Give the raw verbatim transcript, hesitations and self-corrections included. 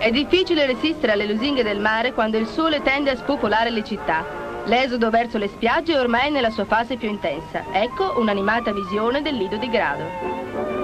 È difficile resistere alle lusinghe del mare quando il sole tende a spopolare le città. L'esodo verso le spiagge è ormai nella sua fase più intensa. Ecco un'animata visione del Lido di Grado.